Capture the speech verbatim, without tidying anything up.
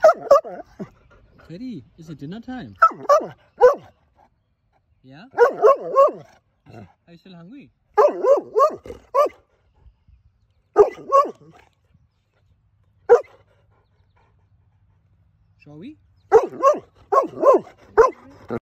Teddy, is it dinner time? Yeah? Are you still hungry? Shall we?